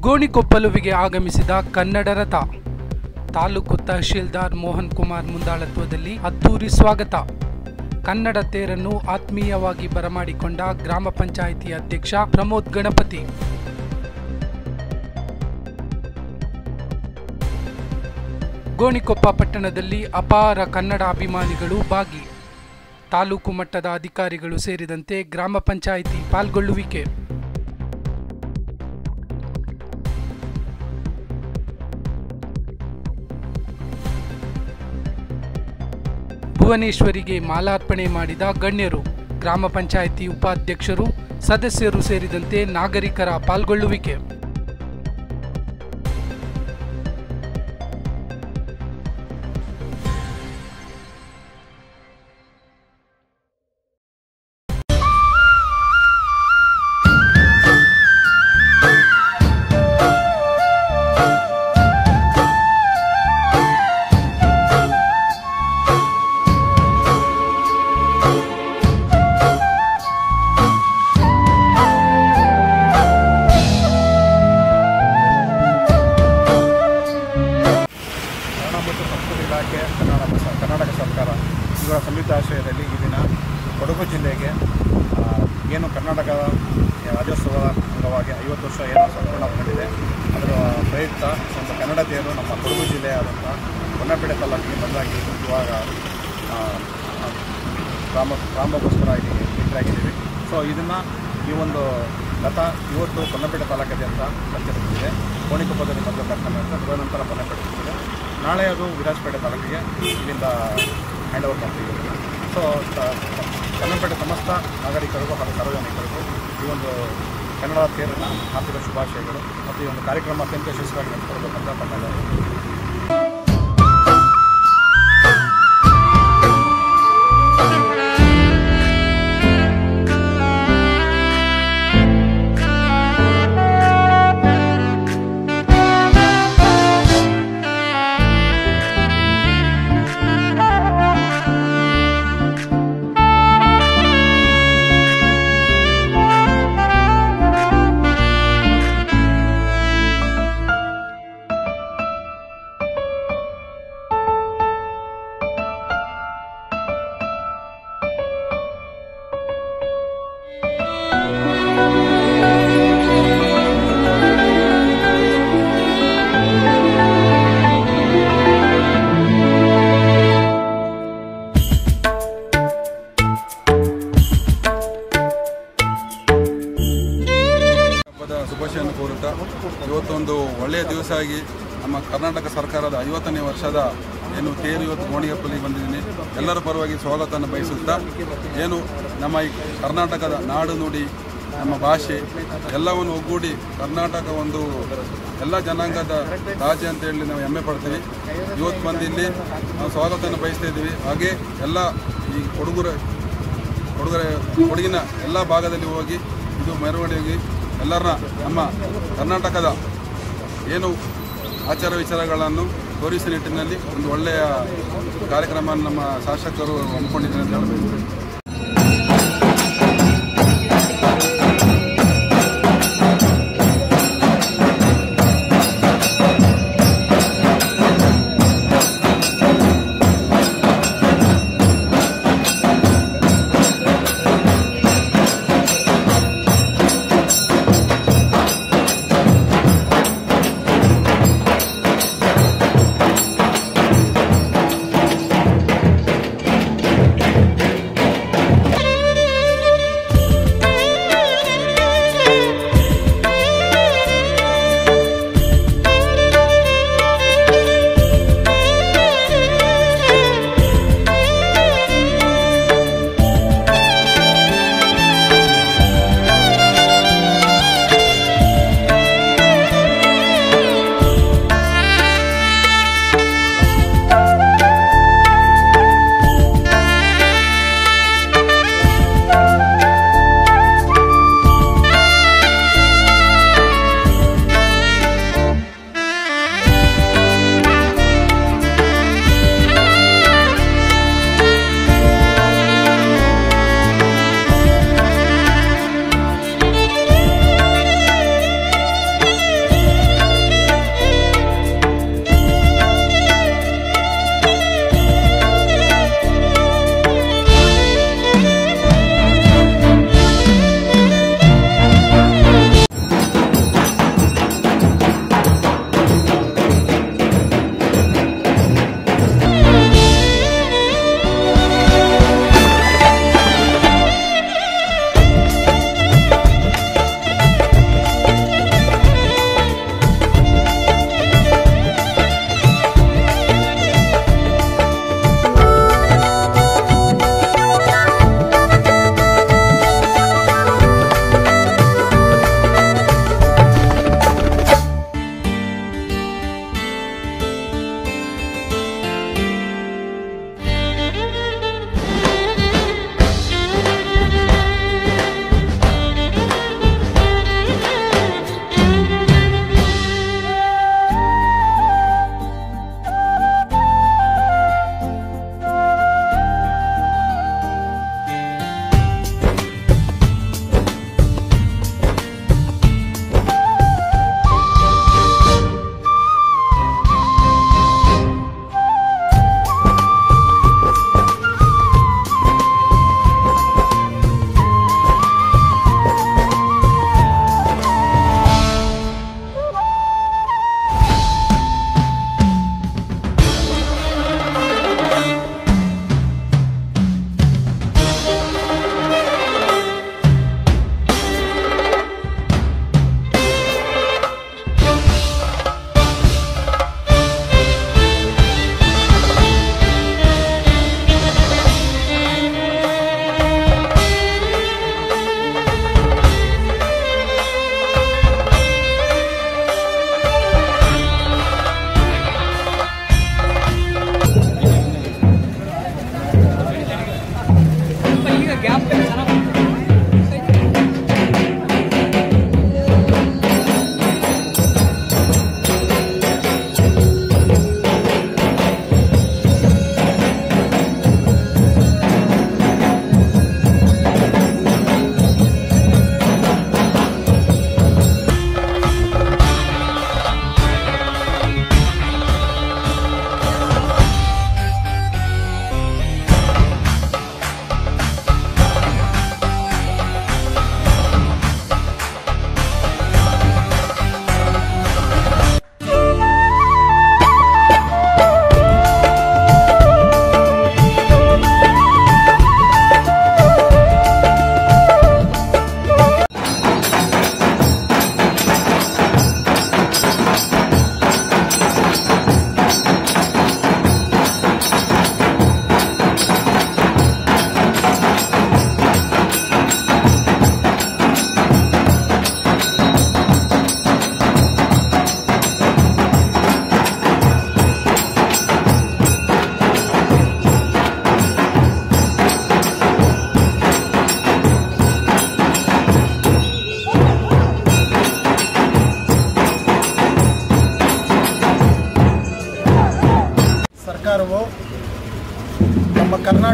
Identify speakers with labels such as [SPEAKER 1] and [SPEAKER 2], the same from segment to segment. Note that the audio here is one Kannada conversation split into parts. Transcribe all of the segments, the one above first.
[SPEAKER 1] ಗೋಣಿಕೊಪ್ಪಲುವಿಗೆ ಆಗಮಿಸಿದ ಕನ್ನಡ ರಥ. ತಾಲೂಕು ತಹಶೀಲ್ದಾರ್ ಮೋಹನ್ ಕುಮಾರ್ ಮುಂದಾಳತ್ವದಲ್ಲಿ ಅದ್ದೂರಿ ಸ್ವಾಗತ. ಕನ್ನಡ ತೇರನ್ನು ಆತ್ಮೀಯವಾಗಿ ಬರಮಾಡಿಕೊಂಡ ಗ್ರಾಮ ಪಂಚಾಯಿತಿ ಅಧ್ಯಕ್ಷ ಪ್ರಮೋದ್ ಗಣಪತಿ. ಗೋಣಿಕೊಪ್ಪ ಪಟ್ಟಣದಲ್ಲಿ ಅಪಾರ ಕನ್ನಡ ಅಭಿಮಾನಿಗಳು ಭಾಗಿ. ತಾಲೂಕು ಮಟ್ಟದ ಅಧಿಕಾರಿಗಳು ಸೇರಿದಂತೆ ಗ್ರಾಮ ಪಂಚಾಯಿತಿ ಪಾಲ್ಗೊಳ್ಳುವಿಕೆ. ಭುವನೇಶ್ವರಿಗೆ ಮಾಲಾರ್ಪಣೆ ಮಾಡಿದ ಗಣ್ಯರು, ಗ್ರಾಮ ಪಂಚಾಯಿತಿ ಉಪಾಧ್ಯಕ್ಷರು, ಸದಸ್ಯರು ಸೇರಿದಂತೆ ನಾಗರಿಕರ ಪಾಲ್ಗೊಳ್ಳುವಿಕೆ.
[SPEAKER 2] ಇಲಾಖೆ ಕರ್ನಾಟಕ ಸರ್ಕಾರ ಇವರ ಸಂಯುಕ್ತ ಆಶ್ರಯದಲ್ಲಿ ಈ ದಿನ ಕೊಡಗು ಜಿಲ್ಲೆಗೆ ಏನು ಕರ್ನಾಟಕ ರಾಜ್ಯೋತ್ಸವದ ಅಂಗವಾಗಿ 50 ವರ್ಷ ಏನು ಸಂಪೂರ್ಣಗೊಂಡಿದೆ, ಅದರ ಪ್ರಯುಕ್ತ ಒಂದು ಕನ್ನಡ ತೇರು ನಮ್ಮ ಕೊಡಗು ಜಿಲ್ಲೆಯಾದಂಥ ಹೊನ್ನಪೇಟೆ ತಾಲೂಕಿಗೆ ಬಂದಾಗಿ ಇವಾಗ ಗ್ರಾಮಗೋಸ್ಕರ ಇಲ್ಲಿ ಭೇಟಿಯಾಗಿದ್ದೀವಿ. ಸೊ ಇದನ್ನು ಈ ಒಂದು ರಥ ಇವತ್ತು ಹೊನ್ನಪೇಟೆ ತಾಲೂಕಾದ್ಯಂತ ಸಂಚರಿಸುತ್ತಿದೆ. ಗೋಣಿಕೊಪ್ಪದಲ್ಲಿ ಮೊದಲು ಕರ್ಕೊಂಡು ತದನಂತರ ಹೊನ್ನಪೇಟೆ, ನಾಳೆ ಅದು ವಿರಾಜಪೇಟೆ ತಾಲೂಕಿಗೆ ಇಲ್ಲಿಂದ ಹ್ಯಾಂಡ್ ಓವರ್ ಮಾಡ್ತೀವಿ. ಸೊ ಹೊನ್ನಪೇಟೆ ಸಮಸ್ತ ನಾಗರಿಕರಿಗೂ ಹಾಗೂ ಸಾರ್ವಜನಿಕರಿಗೂ ಈ ಒಂದು ಕನ್ನಡ ತೇರಿನ ಹಾರ್ದಿಕ ಶುಭಾಶಯಗಳು ಮತ್ತು ಈ ಒಂದು ಕಾರ್ಯಕ್ರಮ ಅತ್ಯಂತ ಯಶಸ್ವಿಯಾಗಿ ನಡೆಸಿಕೊಳ್ಬೇಕಂತ ತಮ್ಮಲ್ಲಿ.
[SPEAKER 3] ಶುಭಾಶಯನ್ನು ಕೋರುತ್ತಾ, ಇವತ್ತೊಂದು ಒಳ್ಳೆಯ ದಿವಸ ಆಗಿ ನಮ್ಮ ಕರ್ನಾಟಕ ಸರ್ಕಾರದ 50ನೇ ವರ್ಷದ ಏನು ತೇರು ಇವತ್ತು ಗೋಣಿಕೊಪ್ಪಲಿಗೆ ಬಂದಿದ್ದೀನಿ. ಎಲ್ಲರ ಪರವಾಗಿ ಸ್ವಾಗತವನ್ನು ಬಯಸುತ್ತಾ, ಏನು ನಮ್ಮ ಈ ಕರ್ನಾಟಕದ ನಾಡು ನುಡಿ, ನಮ್ಮ ಭಾಷೆ ಎಲ್ಲವನ್ನು ಒಗ್ಗೂಡಿ ಕರ್ನಾಟಕ ಒಂದು ಎಲ್ಲ ಜನಾಂಗದ ರಾಜ್ಯ ಅಂತೇಳಿ ನಾವು ಹೆಮ್ಮೆ ಪಡ್ತೀವಿ. ಇವತ್ತು ಬಂದು ಇಲ್ಲಿ ನಾವು ಸ್ವಾಗತವನ್ನು ಬಯಸ್ತಾ ಇದ್ದೀವಿ. ಹಾಗೆ ಎಲ್ಲ ಈ ಕೊಡಗಿನ ಎಲ್ಲ ಭಾಗದಲ್ಲಿ ಹೋಗಿ ಇದು ಮೆರವಣಿಗೆ ಎಲ್ಲರನ್ನ ನಮ್ಮ ಕರ್ನಾಟಕದ ಏನು ಆಚಾರ ವಿಚಾರಗಳನ್ನು ತೋರಿಸುವ ನಿಟ್ಟಿನಲ್ಲಿ ಒಂದು ಒಳ್ಳೆಯ ಕಾರ್ಯಕ್ರಮ ನಮ್ಮ ಶಾಸಕರು ಹಮ್ಮಿಕೊಂಡಿದ್ದಾರೆ ಅಂತ ಹೇಳಬೇಕು.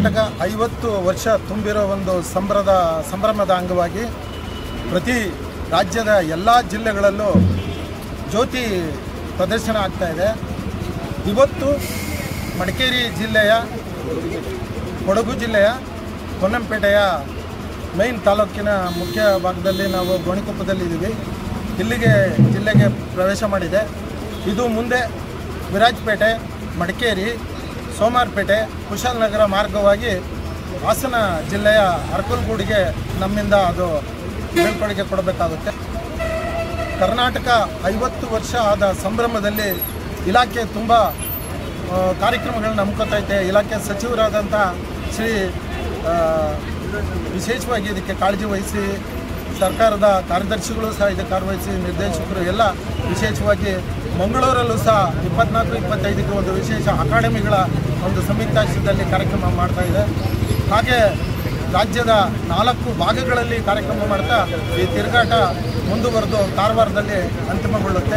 [SPEAKER 4] ಕರ್ನಾಟಕ 50 ವರ್ಷ ತುಂಬಿರೋ ಒಂದು ಸಂಭ್ರಮದ ಅಂಗವಾಗಿ ಪ್ರತಿ ರಾಜ್ಯದ ಎಲ್ಲ ಜಿಲ್ಲೆಗಳಲ್ಲೂ ಜ್ಯೋತಿ ಪ್ರದರ್ಶನ ಆಗ್ತಾಯಿದೆ. ಇವತ್ತು ಮಡಿಕೇರಿ ಜಿಲ್ಲೆಯ, ಕೊಡಗು ಜಿಲ್ಲೆಯ ಪೊನ್ನಂಪೇಟೆಯ ಮೈನ್ ತಾಲೂಕಿನ ಮುಖ್ಯ ಭಾಗದಲ್ಲಿ ನಾವು ಗೋಣಿಕೊಪ್ಪದಲ್ಲಿದ್ದೀವಿ. ಇಲ್ಲಿಗೆ ಜಿಲ್ಲೆಗೆ ಪ್ರವೇಶ ಮಾಡಿದೆ. ಇದು ಮುಂದೆ ವಿರಾಜಪೇಟೆ, ಮಡಿಕೇರಿ, ಸೋಮಾರಪೇಟೆ, ಕುಶಾಲನಗರ ಮಾರ್ಗವಾಗಿ ಹಾಸನ ಜಿಲ್ಲೆಯ ಅರಕಲಗೂಡಿಗೆ ನಮ್ಮಿಂದ ಅದು ಬೀಳ್ಕೊಡುಗೆ ಕೊಡಬೇಕಾಗುತ್ತೆ. ಕರ್ನಾಟಕ 50 ವರ್ಷ ಆದ ಸಂಭ್ರಮದಲ್ಲಿ ಇಲಾಖೆ ತುಂಬ ಕಾರ್ಯಕ್ರಮಗಳನ್ನ ಹಮ್ಮಿಕೊತೈತೆ. ಇಲಾಖೆ ಸಚಿವರಾದಂಥ ಶ್ರೀ ವಿಶೇಷವಾಗಿ ಇದಕ್ಕೆ ಕಾಳಜಿ ವಹಿಸಿ, ಸರ್ಕಾರದ ಕಾರ್ಯದರ್ಶಿಗಳು ಸಹ ಇದಕ್ಕೆ ಕಾರ್ಯವಹಿಸಿ, ನಿರ್ದೇಶಕರು ಎಲ್ಲ ವಿಶೇಷವಾಗಿ ಮಂಗಳೂರಲ್ಲೂ ಸಹ 24-25ಕ್ಕೆ ಒಂದು ವಿಶೇಷ ಅಕಾಡೆಮಿಗಳ ಒಂದು ಸಂಯುಕ್ತಾಶ್ರಯದಲ್ಲಿ ಕಾರ್ಯಕ್ರಮ ಮಾಡ್ತಾಯಿದೆ. ಹಾಗೆ ರಾಜ್ಯದ 4 ಭಾಗಗಳಲ್ಲಿ ಕಾರ್ಯಕ್ರಮ ಮಾಡ್ತಾ ಈ ತಿರುಗಾಟ ಮುಂದುವರೆದು ಕಾರವಾರದಲ್ಲಿ ಅಂತಿಮಗೊಳ್ಳುತ್ತೆ.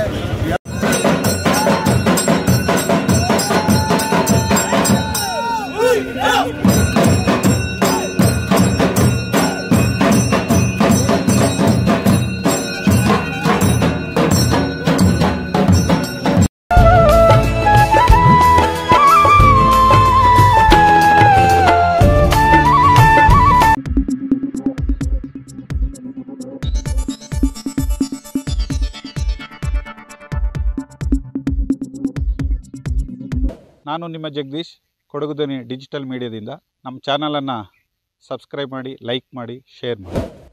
[SPEAKER 5] ನಾನು ನಿಮ್ಮ ಜಗದೀಶ್, ಕೊಡಗು ಧ್ವನಿ ಡಿಜಿಟಲ್ ಮೀಡಿಯಾದಿಂದ. ನಮ್ಮ ಚಾನಲನ್ನು ಸಬ್ಸ್ಕ್ರೈಬ್ ಮಾಡಿ, ಲೈಕ್ ಮಾಡಿ, ಶೇರ್ ಮಾಡಿ.